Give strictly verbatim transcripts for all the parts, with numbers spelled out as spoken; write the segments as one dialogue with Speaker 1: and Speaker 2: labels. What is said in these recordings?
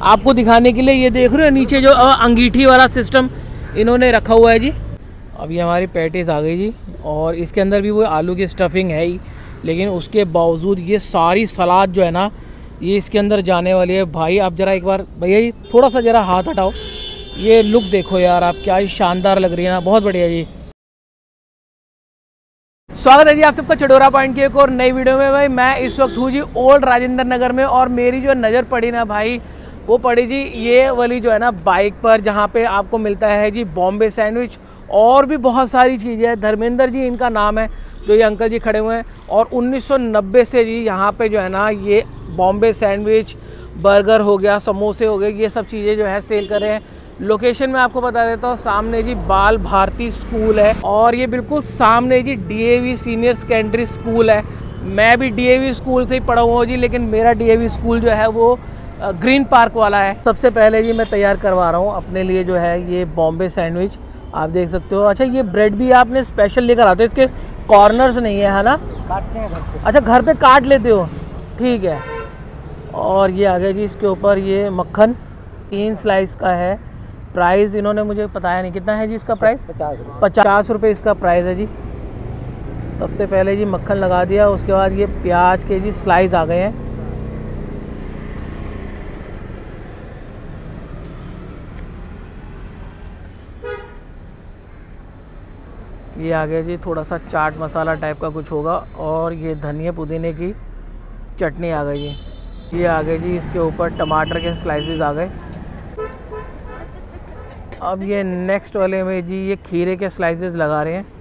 Speaker 1: आपको दिखाने के लिए। ये देख रहे हो नीचे जो अंगीठी वाला सिस्टम इन्होंने रखा हुआ है जी। अब ये हमारी पैटीज आ गई जी, और इसके अंदर भी वो आलू की स्टफिंग है ही, लेकिन उसके बावजूद ये सारी सलाद जो है ना ये इसके अंदर जाने वाली है। भाई आप ज़रा एक बार भैया जी थोड़ा सा ज़रा हाथ हटाओ, ये लुक देखो यार आप, क्या शानदार लग रही है ना, बहुत बढ़िया जी। स्वागत है जी आप सबका चडोरा पॉइंट की एक और नई वीडियो में। भाई मैं इस वक्त हूँ जी ओल्ड राजेंद्र नगर में, और मेरी जो नज़र पड़ी ना भाई वो पड़ी जी ये वाली जो है ना बाइक पर, जहाँ पे आपको मिलता है जी बॉम्बे सैंडविच और भी बहुत सारी चीज़ें हैं। धर्मेंद्र जी इनका नाम है जो ये अंकल जी खड़े हुए हैं, और उन्नीस सौ नब्बे से जी यहाँ पे जो है ना ये बॉम्बे सैंडविच, बर्गर हो गया, समोसे हो गए, ये सब चीज़ें जो है सेल कर रहे हैं। लोकेशन मैं आपको बता देता हूँ, सामने जी बाल भारती स्कूल है, और ये बिल्कुल सामने जी डीएवी सीनियर सेकेंडरी स्कूल है। मैं भी डीएवी स्कूल से ही पढ़ा हुआ हूँ जी, लेकिन मेरा डीएवी स्कूल जो है वो ग्रीन पार्क वाला है। सबसे पहले जी मैं तैयार करवा रहा हूँ अपने लिए जो है ये बॉम्बे सैंडविच, आप देख सकते हो। अच्छा ये ब्रेड भी आपने स्पेशल लेकर आते हो, इसके कॉर्नर्स नहीं है, है ना? काटते हैं घर पे। अच्छा घर पे काट लेते हो, ठीक है। और ये आ गया जी इसके ऊपर ये मक्खन, तीन स्लाइस का है। प्राइस इन्होंने मुझे बताया नहीं, कितना है जी इसका प्राइस? पचास पचास रुपये इसका प्राइस है जी। सबसे पहले जी मक्खन लगा दिया, उसके बाद ये प्याज के जी स्लाइस आ गए हैं। ये आ गया जी थोड़ा सा चाट मसाला टाइप का कुछ होगा, और ये धनिया पुदीने की चटनी आ गई जी। ये आ गए जी इसके ऊपर टमाटर के स्लाइसेस आ गए। अब ये नेक्स्ट वाले में जी ये खीरे के स्लाइसेस लगा रहे हैं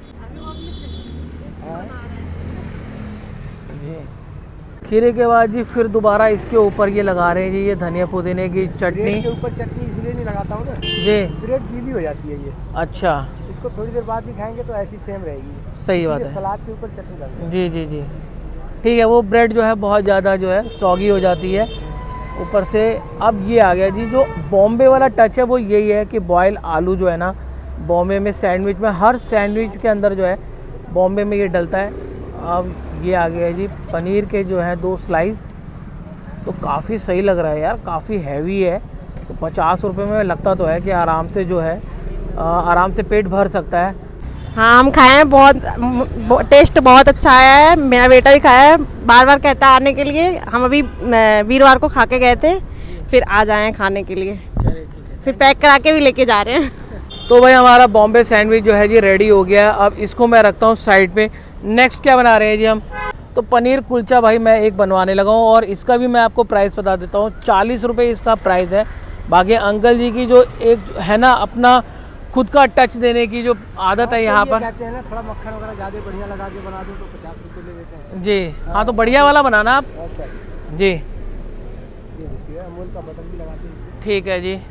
Speaker 1: जी। खीरे के बाद जी फिर दोबारा इसके ऊपर ये लगा रहे हैं जी ये धनिया पुदीने की चटनी के ऊपर। चटनी इसलिए नहीं लगाता हूँ ना जी, ब्रेड गीली हो जाती है ये। अच्छा, इसको थोड़ी देर बाद भी खाएंगे तो ऐसी सेम रहेगी। सही बात है, सलाद के ऊपर चटनी डालते हैं जी जी जी, ठीक है। वो ब्रेड जो है बहुत ज़्यादा जो है सॉगी हो जाती है ऊपर से। अब ये आ गया जी जो बॉम्बे वाला टच है वो यही है कि बॉयल आलू जो है ना बॉम्बे में सैंडविच में, हर सैंडविच के अंदर जो है बॉम्बे में ये डलता है। अब ये आ गया जी पनीर के जो है दो स्लाइस, तो काफ़ी सही लग रहा है यार, काफ़ी हैवी है। तो पचास रुपये में लगता तो है कि आराम से जो है आ, आराम से पेट भर सकता है।
Speaker 2: हाँ हम खाए हैं, बहुत टेस्ट बहुत अच्छा आया है। मेरा बेटा भी खाया है, बार बार कहता है आने के लिए। हम अभी वीरवार को खा के गए थे, फिर आ जाए हैं खाने के लिए, फिर पैक करा के भी लेके जा रहे हैं।
Speaker 1: तो भाई हमारा बॉम्बे सैंडविच जो है जी रेडी हो गया है। अब इसको मैं रखता हूँ साइड पे। नेक्स्ट क्या बना रहे हैं जी हम? तो पनीर कुलचा भाई मैं एक बनवाने लगा हूँ, और इसका भी मैं आपको प्राइस बता देता हूँ। चालीस रुपये इसका प्राइस है। बाकी अंकल जी की जो एक है ना अपना खुद का टच देने की जो आदत है यहाँ पर, कहते हैं ना थोड़ा मक्खन वगैरह ज़्यादा बढ़िया लगा के बना दो तो पचास रुपये ले लेते हैं जी। हाँ तो बढ़िया वाला बनाना आप जी, अमूल का बटन भी लगाते हैं, ठीक है जी।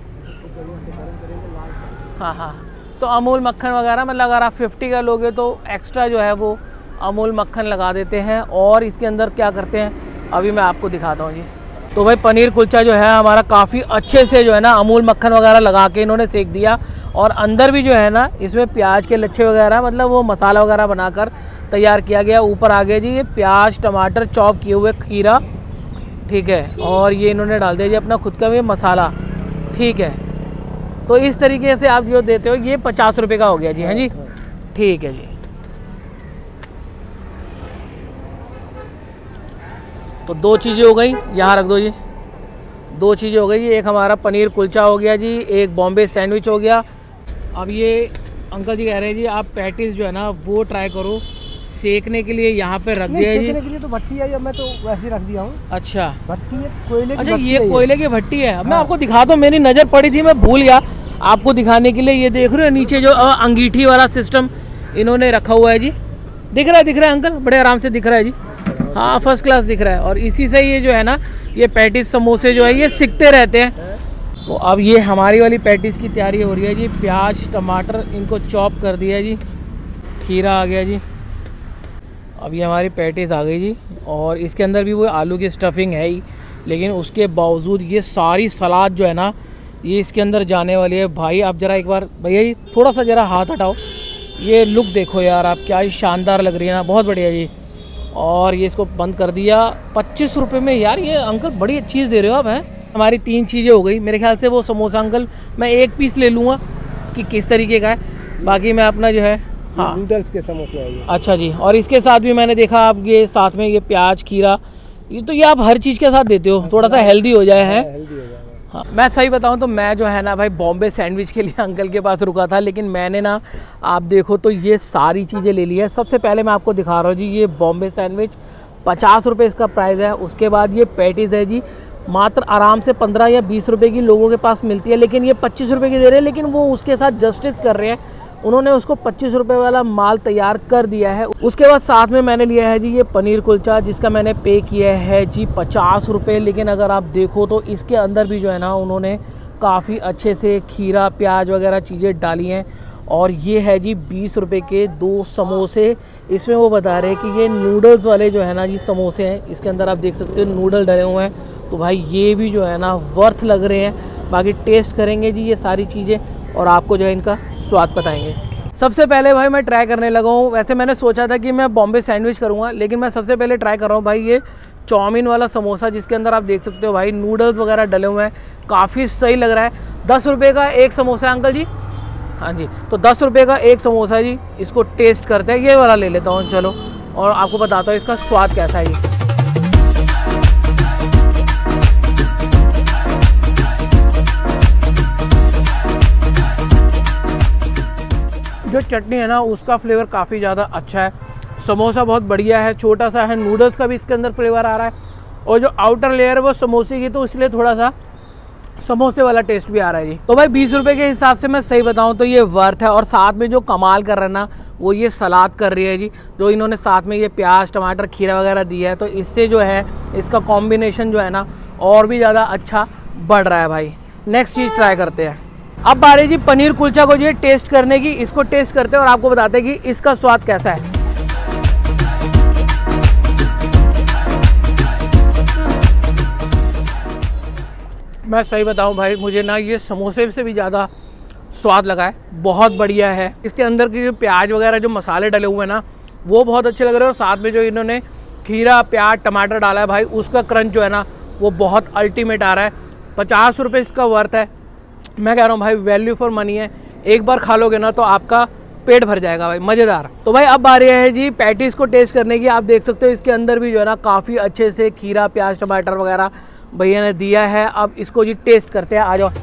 Speaker 1: हाँ हाँ, तो अमूल मक्खन वगैरह मतलब अगर आप फिफ्टी का लोगे तो एक्स्ट्रा जो है वो अमूल मक्खन लगा देते हैं। और इसके अंदर क्या करते हैं अभी मैं आपको दिखाता हूँ जी। तो भाई पनीर कुलचा जो है हमारा काफ़ी अच्छे से जो है ना अमूल मक्खन वगैरह लगा के इन्होंने सेक दिया, और अंदर भी जो है ना इसमें प्याज के लच्छे वगैरह मतलब वो मसाला वगैरह बनाकर तैयार किया गया। ऊपर आ गया जी ये प्याज टमाटर चॉप किए हुए खीरा, ठीक है, और ये इन्होंने डाल दिया जी अपना खुद का भी मसाला, ठीक है। तो इस तरीके से आप जो देते हो ये पचास रुपये का हो गया जी। हाँ जी, ठीक है जी। तो दो चीज़ें हो गई, यहाँ रख दो जी। दो चीज़ें हो गई, एक हमारा पनीर कुलचा हो गया जी, एक बॉम्बे सैंडविच हो गया। अब ये अंकल जी कह रहे हैं जी आप पैटीज जो है ना वो ट्राई करो, सेकने के लिए यहाँ पे रख दिया जी। सेकने के लिए तो भट्टी है, मैं तो वैसे ही रख दिया हूँ। अच्छा भट्टी है, कोयले की। अच्छा ये कोयले की भट्टी है। हाँ। मैं आपको दिखाता हूँ, मेरी नज़र पड़ी थी मैं भूल गया आपको दिखाने के लिए। ये देख रहे हो नीचे जो अंगीठी वाला सिस्टम इन्होंने रखा हुआ है जी, दिख रहा है दिख रहा है अंकल, बड़े आराम से दिख रहा है जी। हाँ फर्स्ट क्लास दिख रहा है, और इसी से ये जो है ना ये पैटीज समोसे जो है ये सिकते रहते हैं। तो अब ये हमारी वाली पैटीज की तैयारी हो रही है जी। प्याज टमाटर इनको चॉप कर दिया जी, खीरा आ गया जी। अब ये हमारी पैटीज आ गई जी, और इसके अंदर भी वो आलू की स्टफिंग है ही, लेकिन उसके बावजूद ये सारी सलाद जो है ना ये इसके अंदर जाने वाली है। भाई आप ज़रा एक बार भैया जी थोड़ा सा ज़रा हाथ हटाओ, ये लुक देखो यार आप, क्या शानदार लग रही है ना, बहुत बढ़िया जी। और ये इसको बंद कर दिया पच्चीस रुपये में। यार ये अंकल बड़ी अच्छी चीज़ दे रहे हो आप, हैं हमारी तीन चीज़ें हो गई मेरे ख्याल से। वो समोसा अंकल मैं एक पीस ले लूँगा कि किस तरीके का है, बाकी मैं अपना जो है हाँ
Speaker 3: नूडल्स के समोसे हैं।
Speaker 1: अच्छा जी, और इसके साथ भी मैंने देखा आप ये साथ में ये प्याज खीरा, ये तो ये आप हर चीज़ के साथ देते हो, थोड़ा सा हेल्दी हो जाए है। हाँ, मैं सही बताऊं तो मैं जो है ना भाई बॉम्बे सैंडविच के लिए अंकल के पास रुका था, लेकिन मैंने ना आप देखो तो ये सारी चीज़ें ले ली है। सबसे पहले मैं आपको दिखा रहा हूँ जी, ये बॉम्बे सैंडविच पचास रुपये इसका प्राइस है। उसके बाद ये पैटीज़ है जी, मात्र आराम से पंद्रह या बीस रुपए की लोगों के पास मिलती है, लेकिन ये पच्चीस रुपए की दे रहे हैं। लेकिन वो उसके साथ जस्टिस कर रहे हैं, उन्होंने उसको पच्चीस रुपए वाला माल तैयार कर दिया है। उसके बाद साथ में मैंने लिया है जी ये पनीर कुलचा, जिसका मैंने पे किया है जी पचास रुपये। लेकिन अगर आप देखो तो इसके अंदर भी जो है ना उन्होंने काफ़ी अच्छे से खीरा प्याज वगैरह चीज़ें डाली हैं। और ये है जी बीस रुपए के दो समोसे। इसमें वो बता रहे हैं कि ये नूडल्स वाले जो है ना जी समोसे हैं, इसके अंदर आप देख सकते हो नूडल डले हुए हैं। तो भाई ये भी जो है ना वर्थ लग रहे हैं। बाकी टेस्ट करेंगे जी ये सारी चीज़ें और आपको जो है इनका स्वाद बताएंगे। सबसे पहले भाई मैं ट्राई करने लगा हूँ। वैसे मैंने सोचा था कि मैं बॉम्बे सैंडविच करूँगा, लेकिन मैं सबसे पहले ट्राई कर रहा हूँ भाई ये चाउमीन वाला समोसा, जिसके अंदर आप देख सकते हो भाई नूडल्स वगैरह डले हुए हैं। काफ़ी सही लग रहा है। दस रुपये का एक समोसा है अंकल जी। हाँ जी, तो दस रुपये का एक समोसा जी। इसको टेस्ट करते हैं, ये वाला ले लेता हूँ चलो, और आपको बताता हूँ इसका स्वाद कैसा है जी। जो चटनी है ना उसका फ्लेवर काफ़ी ज़्यादा अच्छा है। समोसा बहुत बढ़िया है, छोटा सा है। नूडल्स का भी इसके अंदर फ्लेवर आ रहा है, और जो आउटर लेयर है वो समोसे की, तो इसलिए थोड़ा सा समोसे वाला टेस्ट भी आ रहा है जी। तो भाई बीस रुपए के हिसाब से मैं सही बताऊं तो ये वर्थ है। और साथ में जो कमाल कर रहा है ना वो ये सलाद कर रही है जी, जो इन्होंने साथ में ये प्याज टमाटर खीरा वगैरह दिया है, तो इससे जो है इसका कॉम्बिनेशन जो है ना और भी ज़्यादा अच्छा बढ़ रहा है भाई। नेक्स्ट चीज़ ट्राई करते हैं। अब बारी जी पनीर कुलचा को जो टेस्ट करने की, इसको टेस्ट करते हैं और आपको बताते हैं कि इसका स्वाद कैसा है। मैं सही बताऊं भाई, मुझे ना ये समोसे से भी ज़्यादा स्वाद लगा है, बहुत बढ़िया है। इसके अंदर की जो प्याज वगैरह जो मसाले डले हुए हैं ना वो बहुत अच्छे लग रहे हैं, और साथ में जो इन्होंने खीरा प्याज टमाटर डाला है भाई, उसका क्रंच जो है ना वो बहुत अल्टीमेट आ रहा है। पचास रुपये इसका वर्थ है। मैं कह रहा हूँ भाई वैल्यू फॉर मनी है। एक बार खा लोगे ना तो आपका पेट भर जाएगा भाई, मज़ेदार। तो भाई अब आ रही है जी पैटीज़ को टेस्ट करने की। आप देख सकते हो इसके अंदर भी जो है ना काफ़ी अच्छे से खीरा प्याज टमाटर वगैरह भैया ने दिया है। अब इसको जी टेस्ट करते हैं, आ जाओ।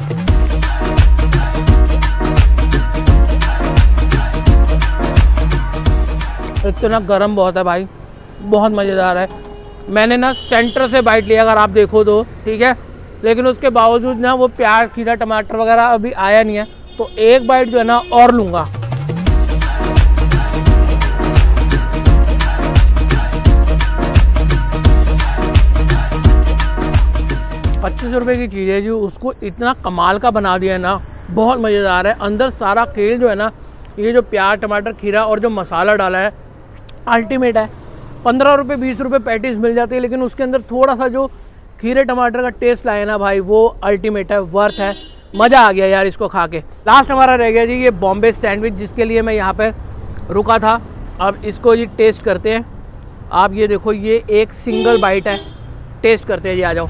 Speaker 1: इतना गर्म बहुत है भाई, बहुत मज़ेदार है। मैंने ना सेंटर से बाइट लिया अगर आप देखो तो, ठीक है, लेकिन उसके बावजूद ना वो प्याज खीरा टमाटर वगैरह अभी आया नहीं है, तो एक बाइट जो है ना और लूँगा। पच्चीस रुपए की चीज़ है जी, उसको इतना कमाल का बना दिया है ना, बहुत मज़ेदार है। अंदर सारा खेल जो है ना, ये जो प्याज टमाटर खीरा और जो मसाला डाला है अल्टीमेट है। पंद्रह रुपये बीस रुपये पैटीज मिल जाती है, लेकिन उसके अंदर थोड़ा सा जो खीरे टमाटर का टेस्ट लाए ना भाई, वो अल्टीमेट है, वर्थ है। मज़ा आ गया यार इसको खा के। लास्ट हमारा रह गया जी ये बॉम्बे सैंडविच, जिसके लिए मैं यहाँ पर रुका था। अब इसको जी टेस्ट करते हैं। आप ये देखो, ये एक सिंगल बाइट है, टेस्ट करते हैं जी, आ जाओ।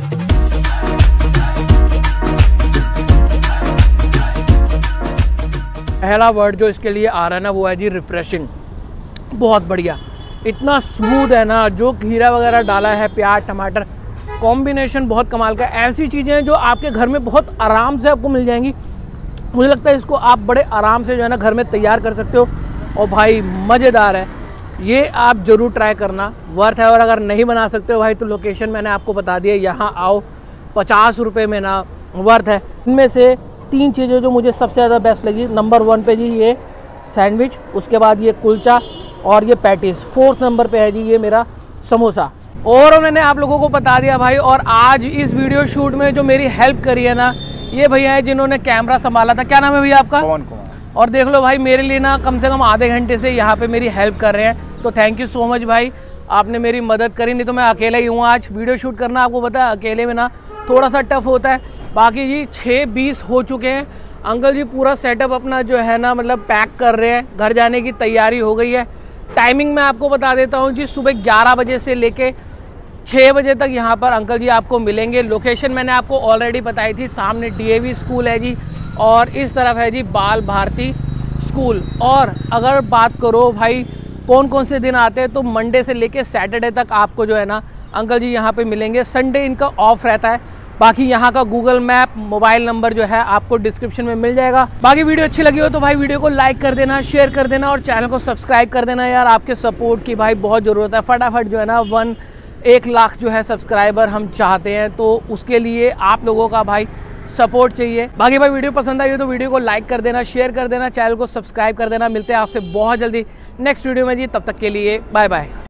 Speaker 1: पहला वर्ड जो इसके लिए आ रहा है ना वो है जी रिफ्रेशिंग। बहुत बढ़िया, इतना स्मूथ है ना, जो खीरा वगैरह डाला है प्याज टमाटर, कॉम्बिनेशन बहुत कमाल का। ऐसी चीज़ें हैं जो आपके घर में बहुत आराम से आपको मिल जाएंगी। मुझे लगता है इसको आप बड़े आराम से जो है ना घर में तैयार कर सकते हो, और भाई मज़ेदार है। ये आप ज़रूर ट्राई करना, वर्थ है। और अगर नहीं बना सकते हो भाई तो लोकेशन मैंने आपको बता दिया, यहाँ आओ, पचास रुपये में ना वर्थ है। इनमें से तीन चीज़ें जो मुझे सबसे ज़्यादा बेस्ट लगी, नंबर वन पे जी ये सैंडविच, उसके बाद ये कुलचा और ये पैटीज, फोर्थ नंबर पे है जी ये मेरा समोसा। और मैंने आप लोगों को बता दिया भाई। और आज इस वीडियो शूट में जो मेरी हेल्प करी है ना, ये भैया है जिन्होंने कैमरा संभाला था। क्या नाम है भैया आपका?
Speaker 3: पवन कुमार।
Speaker 1: और देख लो भाई, मेरे लिए ना कम से कम आधे घंटे से यहाँ पे मेरी हेल्प कर रहे हैं, तो थैंक यू सो मच भाई, आपने मेरी मदद करी। नहीं तो मैं अकेला ही हूँ आज। वीडियो शूट करना आपको पता है अकेले में ना थोड़ा सा टफ होता है। बाकी जी छः बीस हो चुके हैं। अंकल जी पूरा सेटअप अपना जो है ना मतलब पैक कर रहे हैं, घर जाने की तैयारी हो गई है। टाइमिंग मैं आपको बता देता हूँ जी, सुबह ग्यारह बजे से लेके छः बजे तक यहाँ पर अंकल जी आपको मिलेंगे। लोकेशन मैंने आपको ऑलरेडी बताई थी, सामने डीएवी स्कूल है जी और इस तरफ है जी बाल भारती स्कूल। और अगर बात करो भाई कौन कौन से दिन आते हैं, तो मंडे से लेके सैटरडे तक आपको जो है ना अंकल जी यहाँ पे मिलेंगे। संडे इनका ऑफ रहता है। बाकी यहाँ का गूगल मैप, मोबाइल नंबर जो है आपको डिस्क्रिप्शन में मिल जाएगा। बाकी वीडियो अच्छी लगी हो तो भाई वीडियो को लाइक कर देना, शेयर कर देना और चैनल को सब्सक्राइब कर देना। यार आपके सपोर्ट की भाई बहुत ज़रूरत है। फटाफट जो है ना वन एक लाख जो है सब्सक्राइबर हम चाहते हैं, तो उसके लिए आप लोगों का भाई सपोर्ट चाहिए। बाकी भाई वीडियो पसंद आई हो तो वीडियो को लाइक कर देना, शेयर कर देना, चैनल को सब्सक्राइब कर देना। मिलते हैं आपसे बहुत जल्दी नेक्स्ट वीडियो में जी, तब तक के लिए बाय बाय।